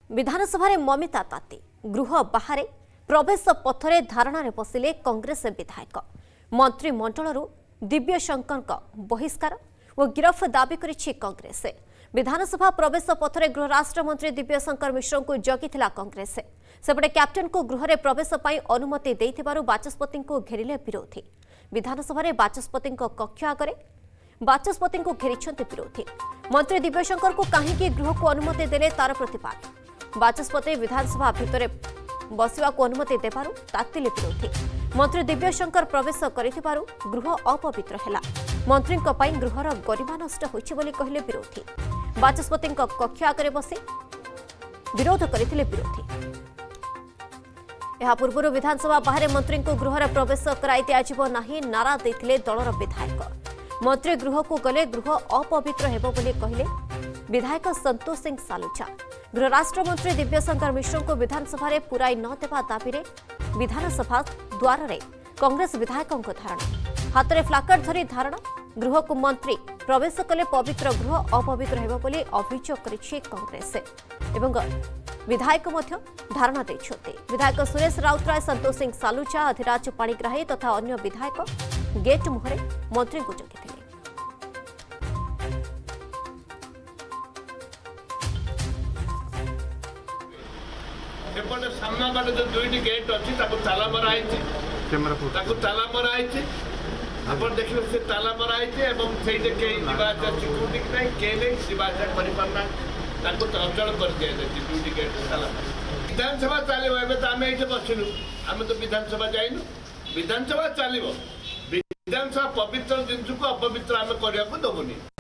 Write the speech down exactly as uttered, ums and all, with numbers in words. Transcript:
विधानसभा रे ममिता ताती गृह बाहर प्रवेश पथरे धारणा बसिले कांग्रेस विधायक मंत्रिमंडल दिव्य शंकर बहिष्कार और गिरफ दाबी करिछि कांग्रेस। विधानसभा प्रवेश पथरे गृह राष्ट्र मंत्री दिव्य शंकर मिश्र को जगिथिला कांग्रेस। सेपटे कैप्टेन को गृह रे प्रवेश पाई अनुमति देइथिबारु बाचस्पति को घेरिले विरोधी। विधानसभा रे बाचस्पति कक्ष आगरे बाचस्पति को घेरिछन्ते विरोधी। मंत्री दिव्य शंकर को काहेकि गृह को अनुमति देले तार प्रतिपाद। बाचस्पति विधानसभा भितर बसवा को अनुमति देबारु तातिले विरोधी। मंत्री दिव्य शंकर प्रवेश करिथिबारु गृह अपवित्र हैला। मंत्री गृहर गरिमा नष्ट होइछि बोली कहिले विरोधी। बाचस्पति कक्ष आगरे बसी विरोध करथिले विरोधी। यह पूर्व विधानसभा बाहर मंत्री को गृहर प्रवेश कराई दियाजिबो नाही नारा देथिले दलर विधायक। मंत्री गृह को गले गृह अपवित्र हेबो बोली कहिले विधायक संतोष सिंह सालुचा। गृह राष्ट्र मंत्री दिव्य शंकर मिश्र को विधानसभा रे पुराई न देवा दाबी रे विधानसभा द्वार रे कांग्रेस विधायकों धारणा। हाथ में फ्लाकार्ड धरी धारणा। गृह को मंत्री प्रवेश कले पवित्र गृह अपवित्र हेबो बोली अभियोग करिछि कांग्रेस एवं विधायक मध्य धारणा दैछथि। विधायक सुरेश राउतराय, संतोष सिंह सालुचा, अधिराज पाणिग्राही तथा अन्य विधायक गेट मुहरे मंत्री को जगिथिले। एपटे सामना बाटे जो दुईटी गेट अच्छी ताला मरा ताला मरा अपन देखिए से ताला मरा से सिक्यूरीटी की नहीं के नहीं जीवासा कर अचल कर दिया दुईटी गेट ताला। विधानसभा चलो एवं तो आम ये बसलु आम तो विधानसभा जाइनु। विधानसभा चलो विधानसभा पवित्र जिनस को अपवित्र आम करने को दबुनी।